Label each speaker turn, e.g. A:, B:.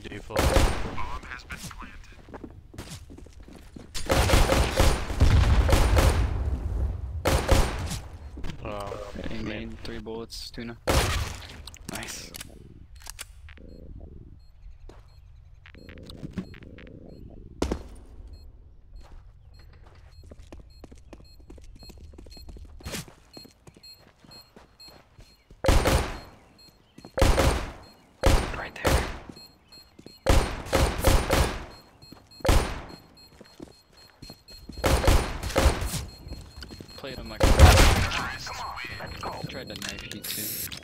A: default. Oh,
B: Hey, main, 3 bullets, tuna. Nice. Right there. Played him like tried to knife you too.